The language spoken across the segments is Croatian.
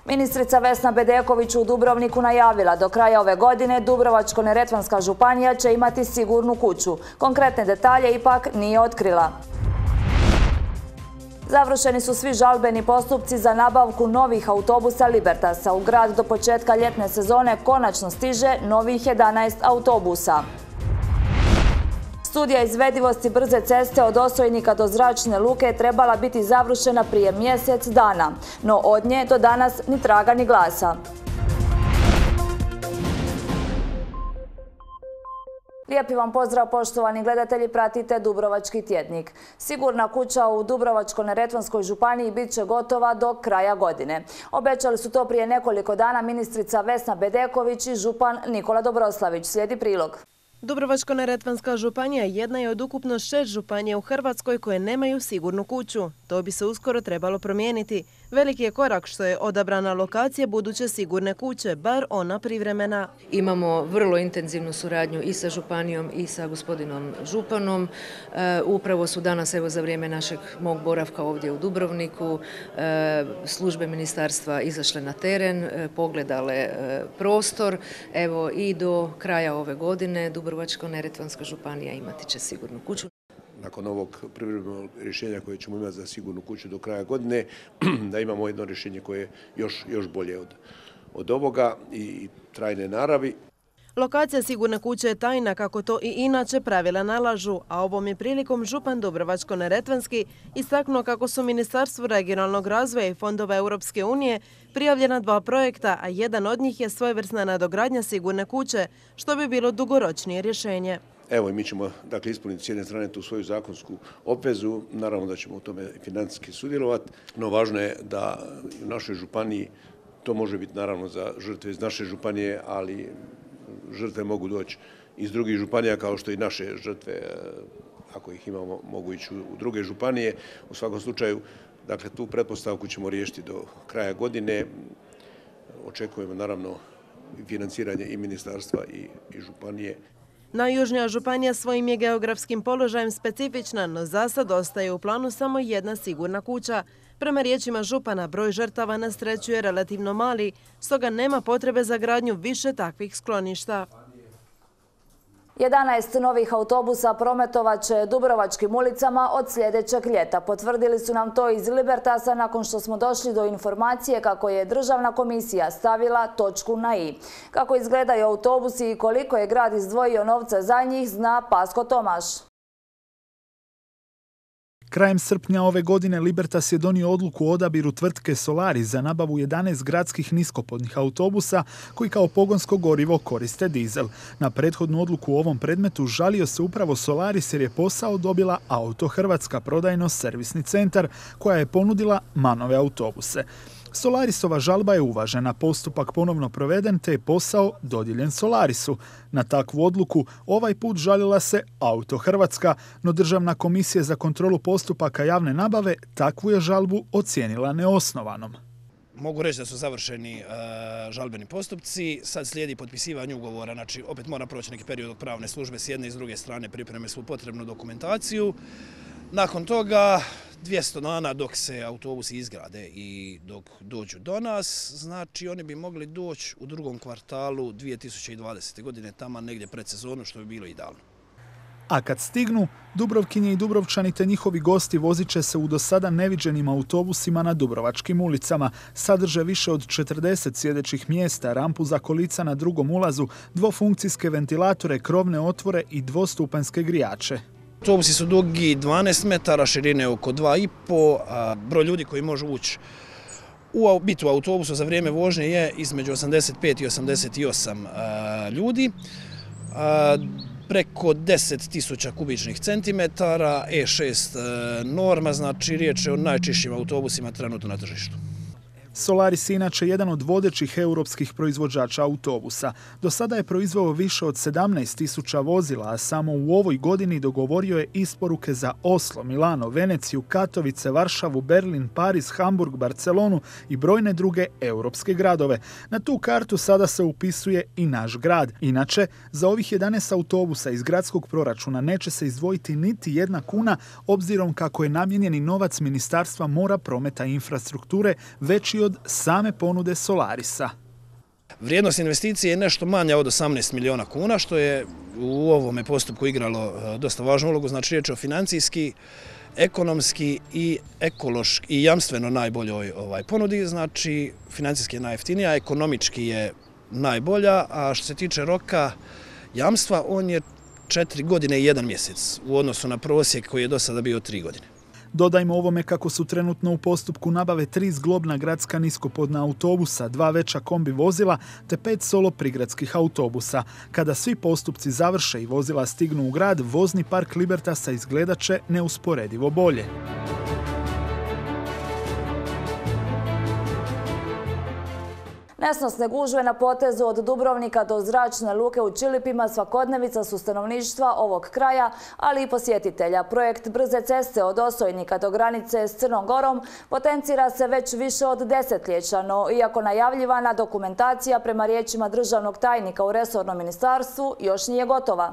Ministrica Vesna Bedeković u Dubrovniku najavila do kraja ove godine Dubrovačko-neretvanska županija će imati sigurnu kuću. Konkretne detalje ipak nije otkrila. Završeni su svi žalbeni postupci za nabavku novih autobusa Libertasa. U grad do početka ljetne sezone konačno stiže novih 11 autobusa. Studija izvedivosti brze ceste od Osojnika do Zračne luke trebala biti završena prije mjesec dana, no od nje do danas ni traga ni glasa. Lijepi vam pozdrav, poštovani gledatelji, pratite Dubrovački tjednik. Sigurna kuća u Dubrovačko-neretvanskoj županiji bit će gotova do kraja godine. Obećali su to prije nekoliko dana ministrica Vesna Bedeković i župan Nikola Dobroslavić. Slijedi prilog. Dubrovačko-neretvanska županija jedna je od ukupno 6 županija u Hrvatskoj koje nemaju sigurnu kuću. To bi se uskoro trebalo promijeniti. Veliki je korak što je odabrana lokacija buduće sigurne kuće, bar ona privremena. Imamo vrlo intenzivnu suradnju i sa županijom i sa gospodinom županom. Upravo su danas, evo za vrijeme mog boravka ovdje u Dubrovniku, službe ministarstva izašle na teren, pogledale prostor. Evo i do kraja ove godine Dubrovačko-neretvanska županija imati će sigurnu kuću. Nakon ovog privremenog rješenja koje ćemo imati za sigurnu kuću do kraja godine, da imamo jedno rješenje koje je još bolje od ovoga i trajne naravi. Lokacija sigurne kuće je tajna kako to i inače pravila nalažu, a ovom je prilikom župan Dubrovačko-neretvanski istaknuo kako su Ministarstvu regionalnog razvoja i fondova Europske unije prijavljena 2 projekta, a jedan od njih je svojevrsna nadogradnja sigurne kuće, što bi bilo dugoročnije rješenje. Evo i mi ćemo ispuniti s jedne strane tu svoju zakonsku obvezu, naravno da ćemo u tome financijski sudjelovati, no važno je da u našoj županiji, to može biti naravno za žrtve iz naše županije, ali žrtve mogu doći iz drugih županija kao što i naše žrtve, ako ih imamo, mogu ići u druge županije. U svakom slučaju, tu pretpostavku ćemo riješiti do kraja godine. Očekujemo naravno financiranje i ministarstva i županije. Najjužnija županija svojim je geografskim položajem specifična, no za sad ostaje u planu samo jedna sigurna kuća. Prema riječima župana, broj žrtava na sreću je relativno mali, stoga nema potrebe za gradnju više takvih skloništa. 11 novih autobusa prometovat će Dubrovačkim ulicama od sljedećeg ljeta. Potvrdili su nam to iz Libertasa nakon što smo došli do informacije kako je Državna komisija stavila točku na i. Kako izgledaju autobusi i koliko je grad izdvojio novca za njih, zna Pasko Tomaš. Krajem srpnja ove godine Libertas je donio odluku o odabiru tvrtke Solaris za nabavu 11 gradskih niskopodnih autobusa koji kao pogonsko gorivo koriste dizel. Na prethodnu odluku u ovom predmetu žalio se upravo Solaris jer je posao dobila Auto Hrvatska, prodajno-servisni centar, koja je ponudila MAN-ove autobuse. Solarisova žalba je uvažena, postupak ponovno proveden te je posao dodijeljen Solarisu. Na takvu odluku ovaj put žalila se Auto Hrvatska, no Državna komisija za kontrolu postupaka javne nabave takvu je žalbu ocijenila neosnovanom. Mogu reći da su završeni žalbeni postupci, sad slijedi potpisivanje ugovora, znači opet mora proći neki period od pravne službe s jedne i s druge strane pripreme svu potrebnu dokumentaciju. Nakon toga 200 dana dok se autobusi izgrade i dok dođu do nas, znači oni bi mogli doći u drugom kvartalu 2020. godine, tamo negdje pred sezonu, što bi bilo idealno. A kad stignu, Dubrovkinje i Dubrovčani te njihovi gosti vozit će se u do sada neviđenim autobusima na Dubrovačkim ulicama. Sadrže više od 40 sjedećih mjesta, rampu za kolica na drugom ulazu, dvofunkcijske ventilatore, krovne otvore i dvostupanjske grijače. Autobusi su dugi 12 metara, širine oko 2,5, a broj ljudi koji može ući biti u autobusu za vrijeme vožnje je između 85 i 88 ljudi. Preko 10.000 kubičnih centimetara, E6 norma, znači riječ je o najčišćim autobusima trenutno na tržištu. Solaris je inače jedan od vodećih europskih proizvođača autobusa. Do sada je proizveo više od 17.000 vozila, a samo u ovoj godini dogovorio je isporuke za Oslo, Milano, Veneciju, Katovice, Varšavu, Berlin, Pariz, Hamburg, Barcelonu i brojne druge europske gradove. Na tu kartu sada se upisuje i naš grad. Inače, za ovih 11 autobusa iz gradskog proračuna neće se izdvojiti niti 1 kuna, obzirom kako je namijenjeni novac Ministarstva mora, prometa i infrastrukture veći od od same ponude Solarisa. Vrijednost investicije je nešto manja od 18 miliona kuna, što je u ovome postupku igralo dosta važnu ulogu. Znači, riječ je o financijski, ekonomski i ekološki i jamstveno najboljoj ponudi. Znači, financijski je najjeftinija, ekonomički je najbolja, a što se tiče roka jamstva, on je 4 godine i 1 mjesec u odnosu na prosjek koji je do sada bio 3 godine. Dodajmo ovome kako su trenutno u postupku nabave 3 zglobna gradska niskopodna autobusa, 2 veća kombi vozila te 5 solo prigradskih autobusa. Kada svi postupci završe i vozila stignu u grad, vozni park Libertasa izgledat će neusporedivo bolje. Nesnosne gužve na potezu od Dubrovnika do zračne luke u Čilipima svakodnevica su stanovništva ovog kraja, ali i posjetitelja. Projekt brze ceste od Osojnika do granice s Crnom Gorom potencira se već više od desetljeća, no iako najavljivana dokumentacija prema riječima državnog tajnika u resornom ministarstvu još nije gotova.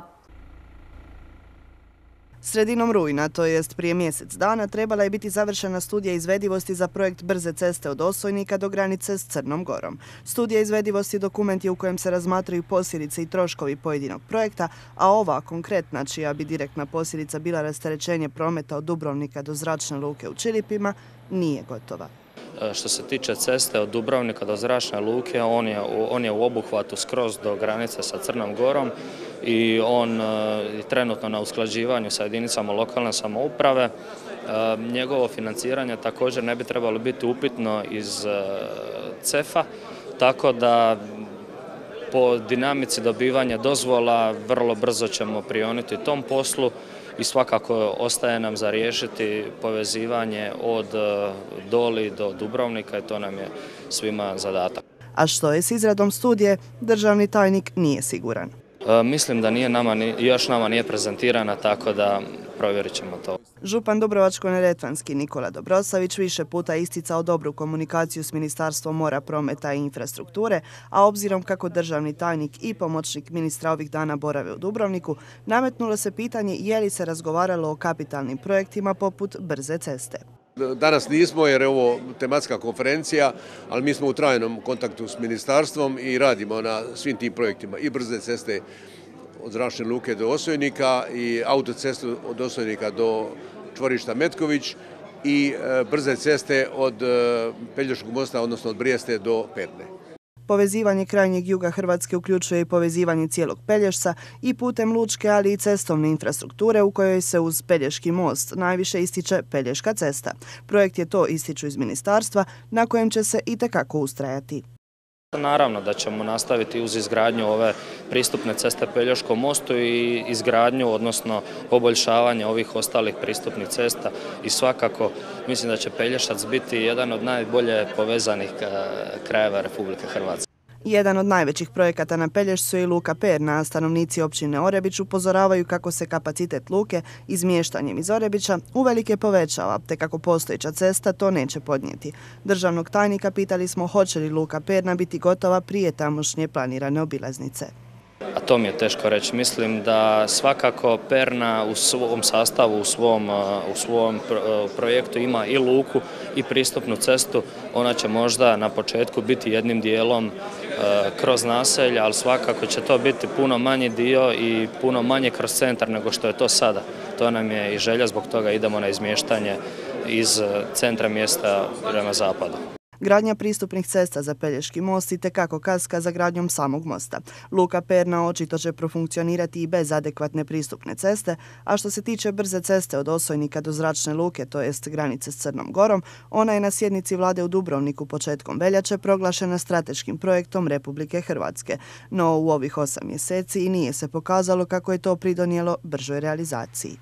Sredinom rujna, to jest prije mjesec dana, trebala je biti završena studija izvedivosti za projekt brze ceste od Osojnika do granice s Crnom Gorom. Studija izvedivosti dokument je u kojem se razmatraju posljedice i troškovi pojedinog projekta, a ova konkretna, čija bi direktna posljedica bila rasterećenje prometa od Dubrovnika do zračne luke u Čilipima, nije gotova. Što se tiče ceste od Dubrovnika do zračne luke, on je u obuhvatu skroz do granice sa Crnom Gorom i on je trenutno na usklađivanju sa jedinicama lokalne samouprave. Njegovo financiranje također ne bi trebalo biti upitno iz CEF-a, tako da po dinamici dobivanja dozvola vrlo brzo ćemo prioniti tom poslu i svakako ostaje nam za riješiti povezivanje od Doli do Dubrovnika i to nam je svima zadatak. A što je s izradom studije, državni tajnik nije siguran. Mislim da još nama nije prezentirana, tako da provjerit ćemo to. Župan Dubrovačko-neretvanski Nikola Dobrosavić više puta isticao dobru komunikaciju s Ministarstvom mora, prometa i infrastrukture, a obzirom kako državni tajnik i pomoćnik ministra ovih dana borave u Dubrovniku, nametnulo se pitanje je li se razgovaralo o kapitalnim projektima poput brze ceste. Danas nismo jer je ovo tematska konferencija, ali mi smo u trajnom kontaktu s ministarstvom i radimo na svim tim projektima i brze ceste od zračne luke do Osojnika i autocestu od Osojnika do čvorišta Metković i brze ceste od Pelješkog mosta, odnosno od Brijeste do Perne. Povezivanje krajnjeg juga Hrvatske uključuje i povezivanje cijelog Pelješca i putem lučke, ali i cestovne infrastrukture u kojoj se uz Pelješki most najviše ističe Pelješka cesta. Projekt je to, ističu iz ministarstva, na kojem će se itekako ustrajati. Naravno da ćemo nastaviti uz izgradnju ove pristupne ceste Pelješkom mostu i izgradnju, odnosno poboljšavanje ovih ostalih pristupnih cesta i svakako mislim da će Pelješac biti jedan od najbolje povezanih krajeva Republike Hrvatske. Jedan od najvećih projekata na Pelješcu je i luka Perna, a stanovnici općine Orebić upozoravaju kako se kapacitet luke izmještanjem iz Orebića uvelike povećava, te kako postojeća cesta to neće podnijeti. Državnog tajnika pitali smo hoće li luka Perna biti gotova prije tamošnje planirane obilaznice. A to mi je teško reći. Mislim da svakako Perna u svom sastavu, u svom projektu ima i luku i pristupnu cestu. Ona će možda na početku biti jednim dijelom kroz naselje, ali svakako će to biti puno manji dio i puno manje kroz centar nego što je to sada. To nam je i želja, zbog toga idemo na izmještanje iz centra mjesta prema zapadu. Gradnja pristupnih cesta za Pelješki most itekako kaska za gradnjom samog mosta. Luka Perna očito će profunkcionirati i bez adekvatne pristupne ceste, a što se tiče brze ceste od Osojnika do zračne luke, to jest granice s Crnom Gorom, ona je na sjednici vlade u Dubrovniku početkom veljače proglašena strateškim projektom Republike Hrvatske. No u ovih 8 mjeseci i nije se pokazalo kako je to pridonijelo bržoj realizaciji.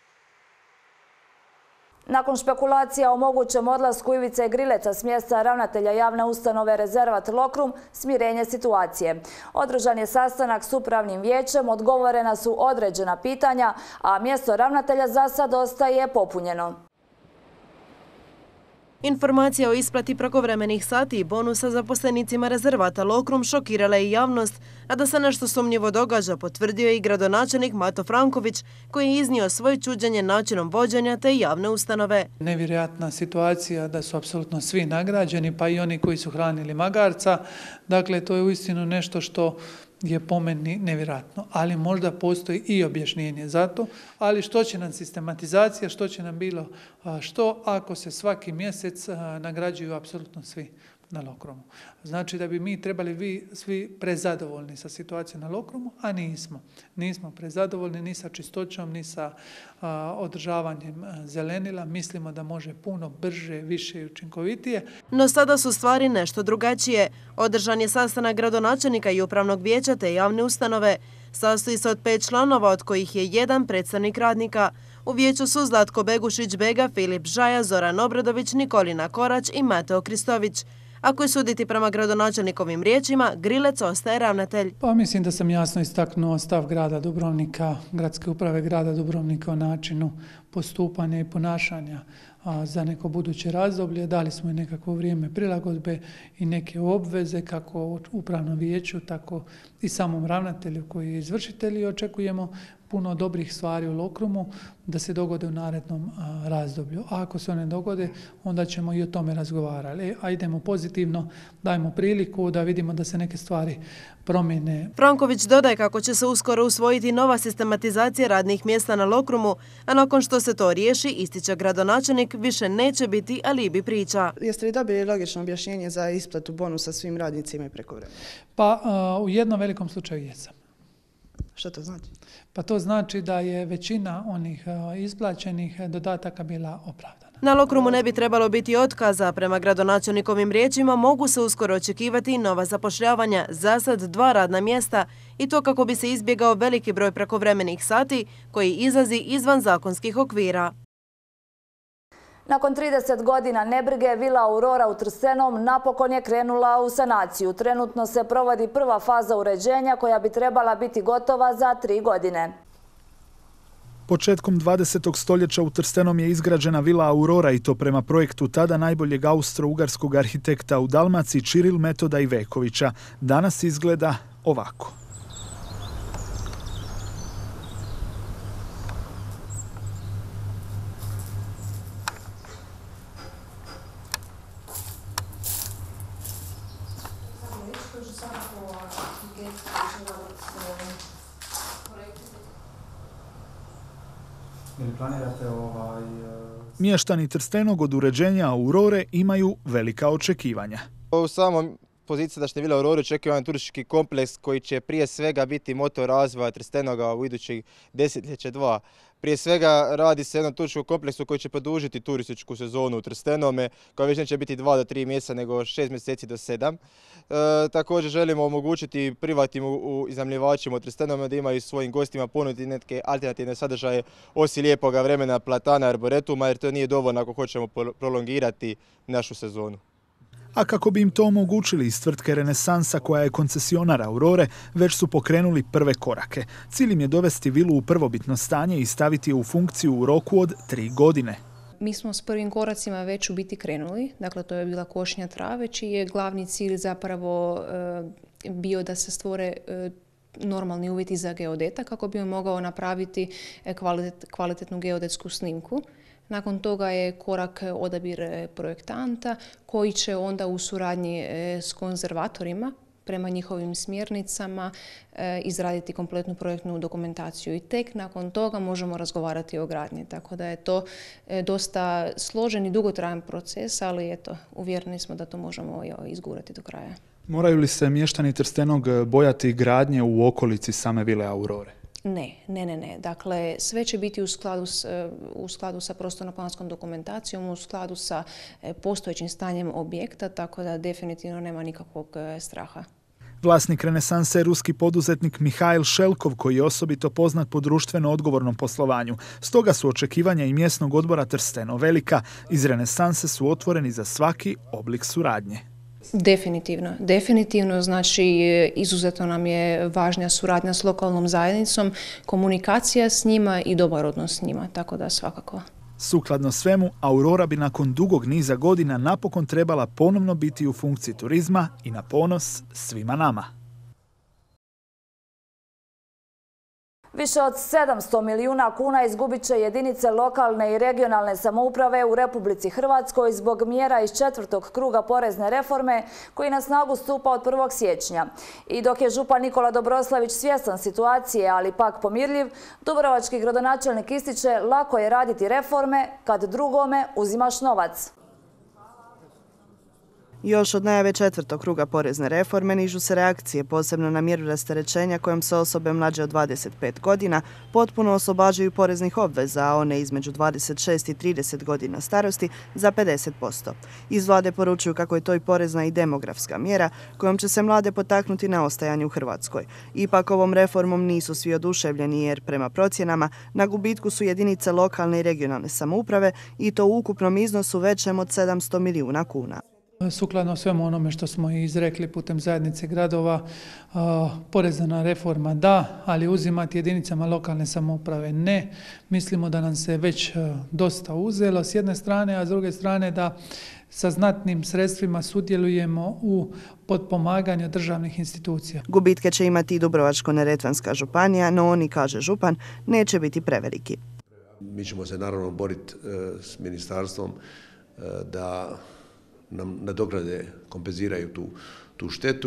Nakon špekulacija o mogućem odlasku Ivice Grileca s mjesta ravnatelja javne ustanove Rezervat Lokrum, smirenje situacije. Održan je sastanak s upravnim vijećem, odgovorena su određena pitanja, a mjesto ravnatelja za sad ostaje popunjeno. Informacija o isplati prekovremenih sati i bonusa zaposlenicima rezervata Lokrum šokirala je i javnost, a da se nešto sumnjivo događa potvrdio je i gradonačelnik Mato Franković, koji je iznio svoje čuđenje načinom vođenja te javne ustanove. Nevjerojatna situacija da su apsolutno svi nagrađeni, pa i oni koji su hranili magarca. Dakle, to je uistinu nešto što je po meni nevjerojatno, ali možda postoji i objašnjenje za to, ali što će nam sistematizacija, što će nam bilo što ako se svaki mjesec nagrađuju apsolutno svi na Lokrumu. Znači da bi mi trebali svi prezadovoljni sa situacijom na Lokrumu, a nismo. Nismo prezadovoljni ni sa čistoćom, ni sa održavanjem zelenila. Mislimo da može puno brže, više i učinkovitije. No sada su stvari nešto drugačije. Održan je sastanak gradonačelnika i upravnog vijeća te javne ustanove. Sastoji se od 5 članova, od kojih je 1 predstavnik radnika. U vijeću su Zlatko Begušić-Bega, Filip Žaja, Zoran Obradović, Nikolina Korać i Mateo Kristović. Ako je suditi prema gradonačelnikovim riječima, Grilec ostaje ravnatelj. Pa mislim da sam jasno istaknuo stav grada Dubrovnika, gradske uprave grada Dubrovnika o načinu postupanja i ponašanja za neko buduće razdoblje. Dali smo i nekakvo vrijeme prilagodbe i neke obveze kako upravnom vijeću, tako i samom ravnatelju koji je izvršitelj i očekujemo puno dobrih stvari u Lokrumu da se dogode u narednom razdoblju. A ako se one dogode, onda ćemo i o tome razgovarati. A idemo pozitivno, dajmo priliku da vidimo da se neke stvari promjene. Franković dodaje kako će se uskoro usvojiti nova sistematizacija radnih mjesta na Lokrumu, a nakon što se to riješi, ističe gradonačelnik, više neće biti alibi priča. Jeste li dobili logično objašnjenje za isplatu bonusa svim radnicima i prekovremeno? Pa u jednom velikom slučaju jesam. Što to znači? Pa to znači da je većina onih isplaćenih dodataka bila opravdana. Na Lokrumu ne bi trebalo biti otkaza. Prema gradonačelnikovim riječima mogu se uskoro očekivati i nova zapošljavanja, za sad 2 radna mjesta, i to kako bi se izbjegao veliki broj prekovremenih sati koji izlazi izvan zakonskih okvira. Nakon 30 godina nebrige, Vila Aurora u Trstenom napokon je krenula u sanaciju. Trenutno se provodi prva faza uređenja koja bi trebala biti gotova za 3 godine. Početkom 20. stoljeća u Trstenom je izgrađena Vila Aurora i to prema projektu tada najboljeg austro-ugarskog arhitekta u Dalmaciji Čiril Metoda Ivekovića. Danas izgleda ovako. Mještani Trstenog od uređenja Aurore imaju velika očekivanja. U samom poziciji da Vila Aurora očekuje turistički kompleks koji će prije svega biti motor razvoja Trstenoga u idućih desetljeće 2. Prije svega radi se o jednom turističkom kompleksu koji će produžiti turističku sezonu u Trstenome, koja već neće biti 2 do 3 mjeseca, nego 6 mjeseci do 7. Također želimo omogućiti privatnim iznajmljivačima u Trstenome da imaju svojim gostima ponuditi neke alternativne sadržaje osim lijepoga vremena, platana, arboretuma, jer to nije dovoljno ako hoćemo prolongirati našu sezonu. A kako bi im to omogućili, iz tvrtke Renesansa, koja je koncesionar Aurore, već su pokrenuli prve korake. Cilj im je dovesti vilu u prvobitno stanje i staviti je u funkciju u roku od 3 godine. Mi smo s prvim koracima već u biti krenuli, dakle to je bila košnja trave, čiji je glavni cilj zapravo bio da se stvore normalni uvjeti za geodeta kako bi on mogao napraviti kvalitetnu geodetsku snimku. Nakon toga je korak odabir projektanta koji će onda u suradnji s konzervatorima prema njihovim smjernicama izraditi kompletnu projektnu dokumentaciju i tek nakon toga možemo razgovarati o gradnji. Tako da je to dosta složen i dugotrajan proces, ali eto, uvjereni smo da to možemo izgurati do kraja. Moraju li se mještani Trstenog bojati gradnje u okolici same Vile Aurore? Ne. Dakle, sve će biti u skladu sa prostorno-planskom dokumentacijom, u skladu sa postojećim stanjem objekta, tako da definitivno nema nikakvog straha. Vlasnik Renesanse je ruski poduzetnik Mihail Šelkov, koji je osobito poznat po društveno odgovornom poslovanju. Stoga su očekivanja i mjesnog odbora Trsteno velika. Iz Renesanse su otvoreni za svaki oblik suradnje. Definitivno, znači izuzetno nam je važna suradnja s lokalnom zajednicom, komunikacija s njima i dobar odnos s njima, tako da svakako. Sukladno svemu, Aurora bi nakon dugog niza godina napokon trebala ponovno biti u funkciji turizma i na ponos svima nama. Više od 700 milijuna kuna izgubit će jedinice lokalne i regionalne samouprave u Republici Hrvatskoj zbog mjera iz 4. kruga porezne reforme koji na snagu stupa od 1. siječnja. I dok je župan Nikola Dobroslavić svjestan situacije, ali pak pomirljiv, dubrovački gradonačelnik ističe lako je raditi reforme kad drugome uzimaš novac. Još od najave 4. kruga porezne reforme nižu se reakcije, posebno na mjeru rasterećenja kojom se osobe mlađe od 25 godina potpuno oslobađaju poreznih obveza, a one između 26 i 30 godina starosti za 50%. Iz vlade poručuju kako je to i porezna i demografska mjera kojom će se mlade potaknuti na ostajanje u Hrvatskoj. Ipak ovom reformom nisu svi oduševljeni jer prema procjenama na gubitku su jedinice lokalne i regionalne samouprave i to u ukupnom iznosu većem od 700 milijuna kuna. Sukladno svemu onome što smo izrekli putem zajednice gradova, porezna reforma da, ali uzimati jedinicama lokalne samouprave ne. Mislimo da nam se već dosta uzelo s jedne strane, a s druge strane da sa znatnim sredstvima sudjelujemo u potpomaganju državnih institucija. Gubitke će imati i Dubrovačko-neretvanska županija, no oni, kaže župan, neće biti preveliki. Mi ćemo se naravno boriti s ministarstvom da nam nadograde, kompenziraju tu štetu,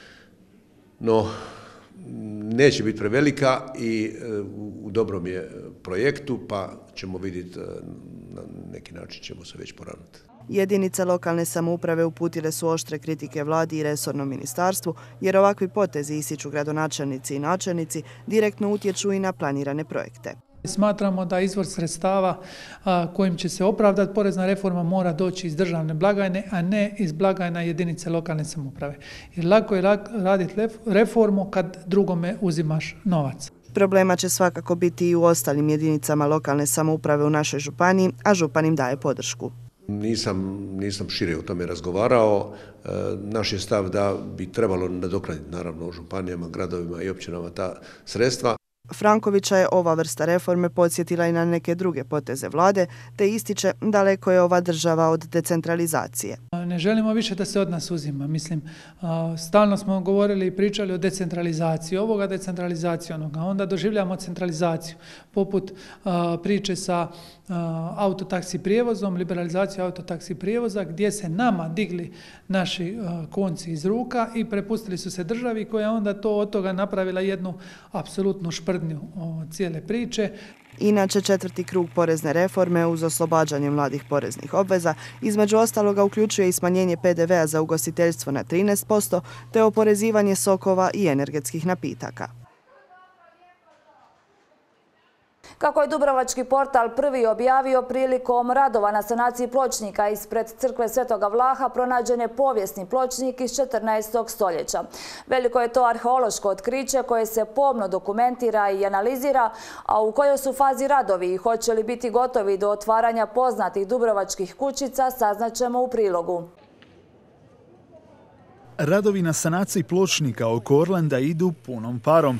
no neće biti prevelika i u dobrom je projektu, pa ćemo vidjeti, na neki način ćemo se već poravnati. Jedinice lokalne samouprave uputile su oštre kritike vladi i resornom ministarstvu, jer ovakvi potezi, ističu gradonačelnici i načelnici, direktno utječu i na planirane projekte. Smatramo da izvor sredstava kojim će se opravdati porezna reforma mora doći iz državne blagajne, a ne iz blagajna jedinice lokalne samouprave. Jer lako je raditi reformu kad drugome uzimaš novac. Problema će svakako biti i u ostalim jedinicama lokalne samouprave u našoj županiji, a župan im daje podršku. Nisam šire o tome razgovarao. Naš je stav da bi trebalo nadoknaditi naravno u županijama, gradovima i općinama ta sredstva. Frankovića je ova vrsta reforme podsjetila i na neke druge poteze vlade, te ističe daleko je ova država od decentralizacije. Ne želimo više da se od nas uzima. Mislim, stalno smo govorili i pričali o decentralizaciji ovoga, decentralizaciji onoga. Onda doživljamo centralizaciju, poput priče sa autotaksi prijevozom, liberalizaciju autotaksi prijevoza, gdje se nama digli naši konci iz ruka i prepustili su se državi koja onda od toga napravila jednu apsolutnu šprdnju cijele priče. Inače, 4. krug porezne reforme uz oslobađanje mladih poreznih obveza između ostaloga uključuje i smanjenje PDV-a za ugostiteljstvo na 13%, te oporezivanje sokova i energetskih napitaka. Kako je dubrovački portal Prvi objavio, prilikom radova na sanaciji pločnika ispred crkve Svetoga Vlaha pronađen je povijesni pločnik iz 14. stoljeća. Veliko je to arheološko otkriće koje se pomno dokumentira i analizira, a u kojoj su fazi radovi i hoće li biti gotovi do otvaranja poznatih dubrovačkih kućica saznaćemo u prilogu. Radovi na sanaciji pločnika oko Orlanda idu punom parom.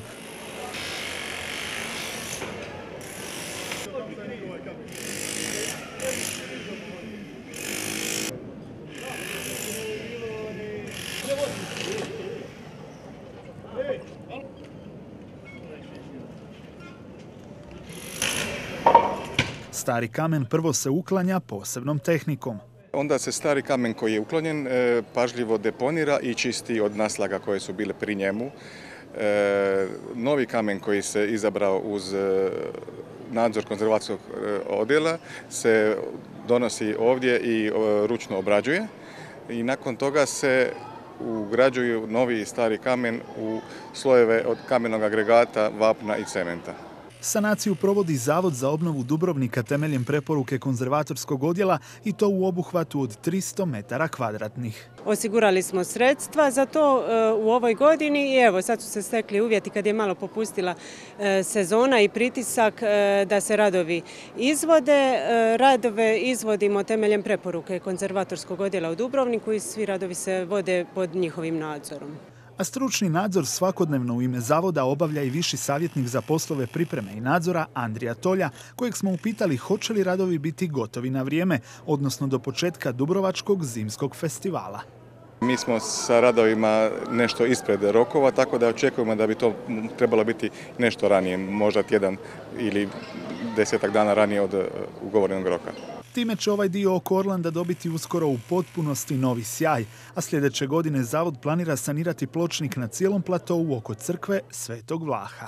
Stari kamen prvo se uklanja posebnom tehnikom. Onda se stari kamen koji je uklonjen pažljivo deponira i čisti od naslaga koje su bile pri njemu. Novi kamen koji se izabrao uz nadzor konzervacijskog odjela se donosi ovdje i ručno obrađuje i nakon toga se ugrađuju novi i stari kamen u slojeve od kamenog agregata, vapna i cementa. Sanaciju provodi Zavod za obnovu Dubrovnika temeljem preporuke konzervatorskog odjela i to u obuhvatu od 300 metara kvadratnih. Osigurali smo sredstva za to u ovoj godini i evo sad su se stekli uvjeti kad je malo popustila sezona i pritisak da se radovi izvode. Radove izvodimo temeljem preporuke konzervatorskog odjela u Dubrovniku i svi radovi se vode pod njihovim nadzorom. A stručni nadzor svakodnevno u ime zavoda obavlja i viši savjetnik za poslove pripreme i nadzora Andrija Tolja, kojeg smo upitali hoće li radovi biti gotovi na vrijeme, odnosno do početka Dubrovačkog zimskog festivala. Mi smo sa radovima nešto ispred rokova, tako da očekujemo da bi to trebalo biti nešto ranije, možda tjedan ili 10 dana ranije od ugovorenog roka. Time će ovaj dio oko Orlanda dobiti uskoro u potpunosti novi sjaj, a sljedeće godine zavod planira sanirati pločnik na cijelom platovu oko crkve Svetog Vlaha.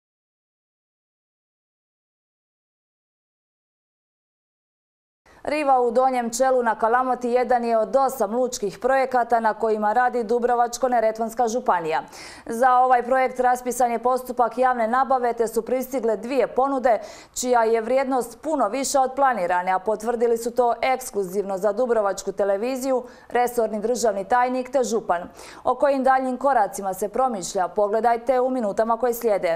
Riva u Donjem Čelu na Kalamoti jedan je od 8 lučkih projekata na kojima radi Dubrovačko-neretvanska županija. Za ovaj projekt raspisan je postupak javne nabave te su pristigle 2 ponude čija je vrijednost puno više od planirane, a potvrdili su to ekskluzivno za Dubrovačku televiziju, resorni državni tajnik te župan. O kojim daljnjim koracima se promišlja, pogledajte u minutama koje slijede.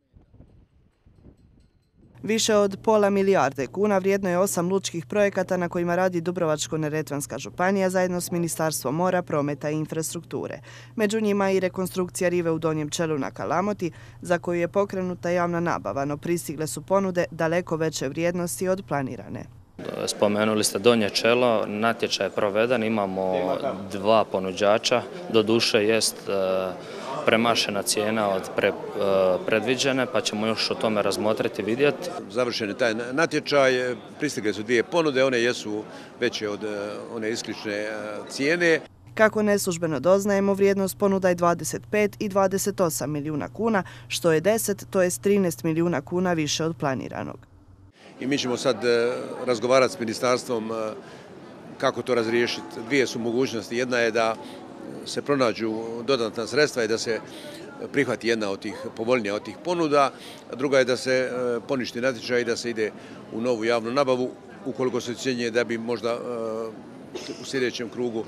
Više od pola milijarde kuna vrijedno je 8 lučkih projekata na kojima radi Dubrovačko-neretvanska županija zajedno s Ministarstvom mora, prometa i infrastrukture. Među njima i rekonstrukcija rive u Donjem Čelu na Kalamoti, za koju je pokrenuta javna nabava, no pristigle su ponude daleko veće vrijednosti od planirane. Spomenuli ste Donje Čelo, natječaj je proveden, imamo 2 ponuđača, doduše jest premašena cijena od predviđene, pa ćemo još o tome razmotriti i vidjeti. Završen je taj natječaj, pristigle su 2 ponude, one jesu veće od one isklične cijene. Kako neslužbeno doznajemo, vrijednost ponuda je 25 i 28 milijuna kuna, što je 10, to je 13 milijuna kuna više od planiranog. I mi ćemo sad razgovarati s ministarstvom kako to razriješiti. 2 su mogućnosti. Jedna je da se pronađu dodatna sredstva i da se prihvati jedna od tih povoljnija od tih ponuda, a druga je da se poništi natječaj i da se ide u novu javnu nabavu ukoliko se ocjenjuje da bi možda u sljedećem krugu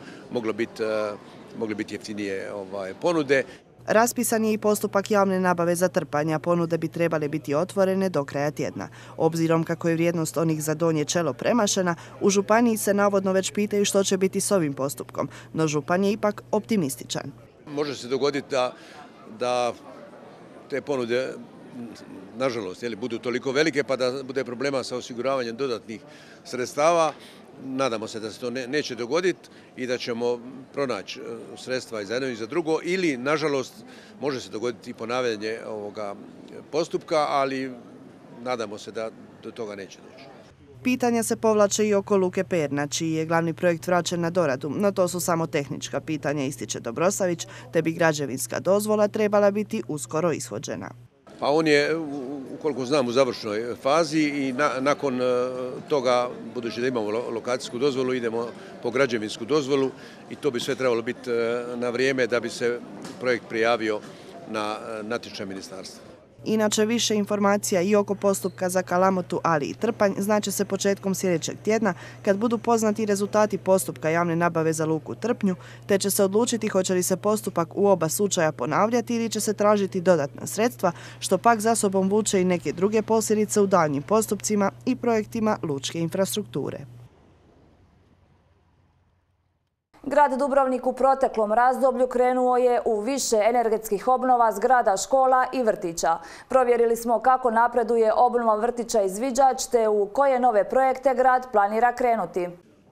mogle biti jeftinije ponude. Raspisan je i postupak javne nabave za trpanje, a ponude bi trebale biti otvorene do kraja tjedna. Obzirom kako je vrijednost onih za Donje Čelo premašena, u županiji se navodno već pitaju što će biti s ovim postupkom, no župan je ipak optimističan. Može se dogoditi da te ponude, nažalost, budu toliko velike pa da bude problema sa osiguravanjem dodatnih sredstava. Nadamo se da se to neće dogoditi i da ćemo pronaći sredstva i za jedno i za drugo, ili, nažalost, može se dogoditi i ponavljanje ovoga postupka, ali nadamo se da do toga neće doći. Pitanja se povlače i oko Luke Perna, čiji je glavni projekt vraćen na doradu, no to su samo tehnička pitanja, ističe Dobrosavić, te bi građevinska dozvola trebala biti uskoro ishođena. Pa on je, ukoliko znam, u završnoj fazi i nakon toga, budući da imamo lokacijsku dozvolu, idemo po građevinsku dozvolu i to bi sve trebalo biti na vrijeme da bi se projekt prijavio na natječaj ministarstva. Inače, više informacija i oko postupka za Kalamotu, ali i Trpanj, znaće se početkom sljedećeg tjedna kad budu poznati rezultati postupka javne nabave za luku Trpnju, te će se odlučiti hoće li se postupak u oba slučaja ponavljati ili će se tražiti dodatna sredstva, što pak za sobom vuče i neke druge posljedice u daljnjim postupcima i projektima lučke infrastrukture. Grad Dubrovnik u proteklom razdoblju krenuo je u više energetskih obnova zgrada škola i vrtića. Provjerili smo kako napreduje obnova vrtića Izviđač te u koje nove projekte grad planira krenuti.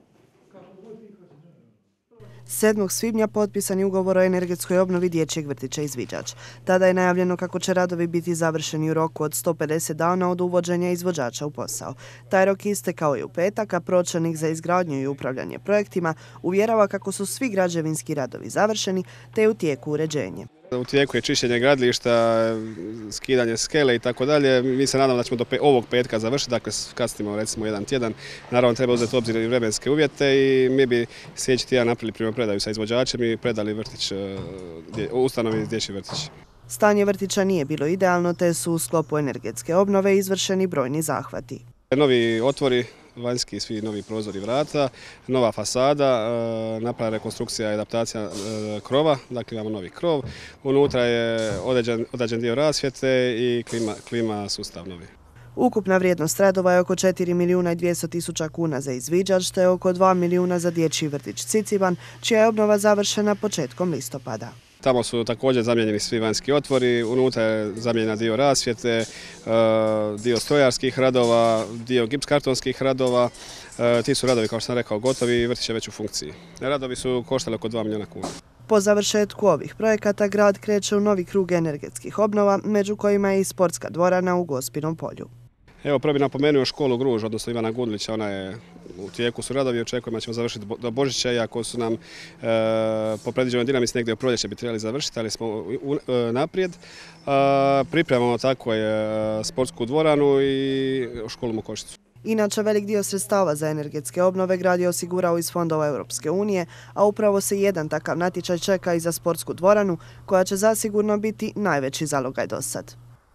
7. svibnja potpisan je ugovor o energetskoj obnovi dječjeg vrtića Izviđač. Tada je najavljeno kako će radovi biti završeni u roku od 150 dana od uvođenja izvođača u posao. Taj rok istekao je u petak, a pročelnik za izgradnju i upravljanje projektima uvjerava kako su svi građevinski radovi završeni te je u tijeku uređenje. U tijeku je čišćenje gradilišta, skidanje skele i tako dalje. Mi se nadamo da ćemo do ovog petka završiti, dakle kasnimo recimo 1 tjedan. Naravno treba uzeti u obzir i vremenske uvjete i mi bi sljedeći tjedan napravili primopredaju sa izvođačem i predali vrtić, ustanovi dječji vrtić. Stanje vrtića nije bilo idealno te su u sklopu energetske obnove izvršeni brojni zahvati. Novi otvori, vanjski svi novi prozori vrata, nova fasada, napravljena rekonstrukcija i adaptacija krova, dakle imamo novi krov. Unutra je određen dio rasvjete i klima sustav novi. Ukupna vrijednost radova je oko 4 milijuna i 200 tisuća kuna za Izviđač, te oko 2 milijuna za dječji vrtić Ciciban, čija je obnova završena početkom listopada. Tamo su također zamijenjeni svi vanjski otvori, unutra je zamijenjena dio rasvjete, dio strojarskih radova, dio gipskartonskih radova. Ti su radovi, kao što sam rekao, gotovi i vrtić je već u funkciji. Radovi su koštali oko 2 milijuna kuna. Po završetku ovih projekata grad kreće u novi krug energetskih obnova, među kojima je i sportska dvorana u Gospinom polju. Evo, prvo bih napomenuo školu Gruž, odnosno Ivana Gudlića, ona je u tijeku su radovi, očekujemo da ćemo završiti do Božića, iako su nam po predviđenoj dinamici negdje u proljeće bi trebali završiti, ali smo naprijed. Pripremamo tako sportsku dvoranu i školu Mokošicu. Inače, velik dio sredstava za energetske obnove grad je osigurao iz fondova Europske unije, a upravo se jedan takav natječaj čeka i za sportsku dvoranu, koja će zasigurno biti najveći zalogaj do sad.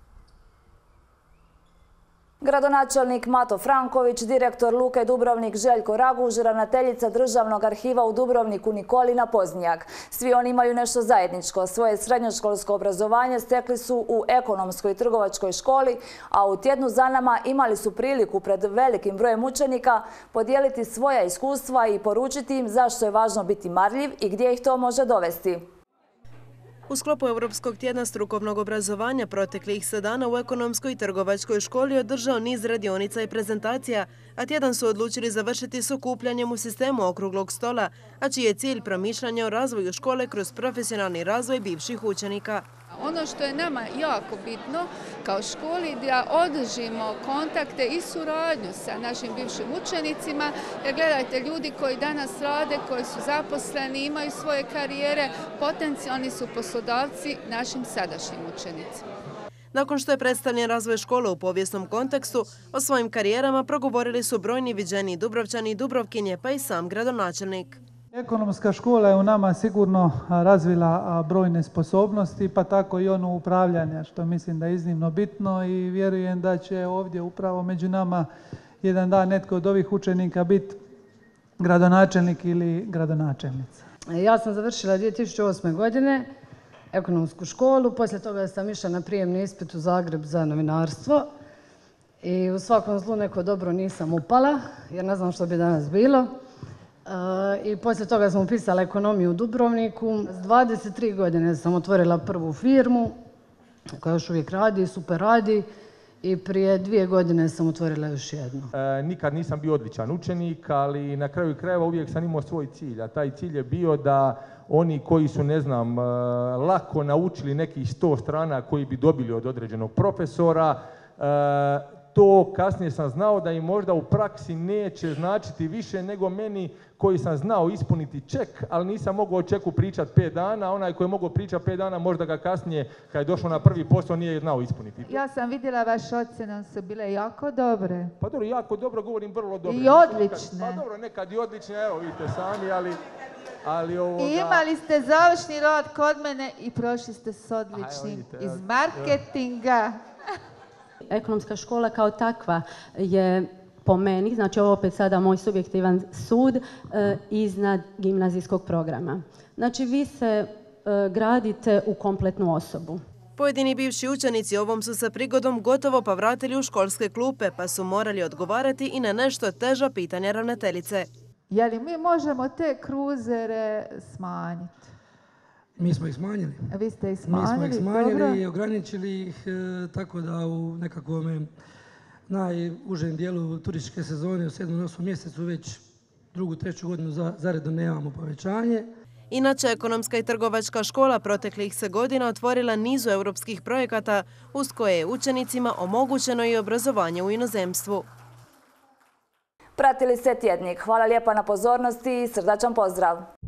Gradonačelnik Mato Franković, direktor Luke Dubrovnik Željko Raguž, ravnateljica Državnog arhiva u Dubrovniku Nikolina Poznjak. Svi oni imaju nešto zajedničko. Svoje srednjoškolsko obrazovanje stekli su u ekonomskoj i trgovačkoj školi, a u tjednu za nama imali su priliku pred velikim brojem učenika podijeliti svoja iskustva i poručiti im zašto je važno biti marljiv i gdje ih to može dovesti. U sklopu Europskog tjedna strukovnog obrazovanja proteklih se dana u ekonomskoj i trgovačkoj školi održao niz radionica i prezentacija, a tjedan su odlučili završiti s okupljanjem u sistemu okruglog stola, a čiji je cilj promišljanja o razvoju škole kroz profesionalni razvoj bivših učenika. Ono što je nama jako bitno kao školi da održimo kontakte i suradnju sa našim bivšim učenicima. Jer gledajte, ljudi koji danas rade, koji su zaposleni, imaju svoje karijere, potencijalni su poslodavci našim sadašnjim učenicima. Nakon što je predstavljen razvoj škole u povijesnom kontekstu, o svojim karijerama progovorili su brojni viđeni Dubrovčani i Dubrovkinje, pa i sam gradonačelnik. Ekonomska škola je u nama sigurno razvila brojne sposobnosti, pa tako i ono upravljanja, što mislim da je iznimno bitno i vjerujem da će ovdje upravo među nama jedan dan netko od ovih učenika biti gradonačelnik ili gradonačelnica. Ja sam završila 2008. godine ekonomsku školu, poslije toga sam išla na prijemni ispit u Zagreb za novinarstvo i u svakom zlu neko dobro nisam upala, jer ne znam što bi danas bilo. I poslije toga sam upisala ekonomiju u Dubrovniku. S 23 godine sam otvorila prvu firmu koja još uvijek radi, super radi, i prije 2 godine sam otvorila još jednu. Nikad nisam bio odličan učenik, ali na kraju krajeva uvijek sam imao svoj cilj, a taj cilj je bio da oni koji su, ne znam, lako naučili nekih 100 strana koji bi dobili od određenog profesora, to kasnije sam znao da im možda u praksi neće značiti više nego meni koji sam znao ispuniti ček, ali nisam mogao o čeku pričati 5 dana, a onaj koji je mogao pričati 5 dana možda ga kasnije, kad je došao na prvi posao, nije znao ispuniti. Ja sam vidjela vaše ocjene, su bile jako dobre. Pa dobro, jako dobro, govorim vrlo dobro. I odlične. Pa dobro, nekad i odlične, evo vidite sami, ali ovoga... I imali ste završni rad kod mene i prošli ste s odličnim iz marketinga. Ekonomska škola kao takva je po meni, znači ovo opet sada moj subjektivan sud, iznad gimnazijskog programa. Znači vi se gradite u kompletnu osobu. Pojedini bivši učenici ovom su se prigodom gotovo pa vratili u školske klupe, pa su morali odgovarati i na nešto teža pitanja ravnateljice. Je li mi možemo te kruzere smanjiti? Mi smo ih smanjili. Vi ste ih smanjili, Mi smo ih smanjili i ograničili ih tako da u nekakvom najužem dijelu turističke sezone u 7. i 8. mjesecu već 2. i 3. godinu zaredom nemamo povećanje. Inače, ekonomska i trgovačka škola proteklih se godina otvorila nizu europskih projekata uz koje je učenicima omogućeno i obrazovanje u inozemstvu. Pratili ste Tjednik. Hvala lijepa na pozornosti i srdačan pozdrav.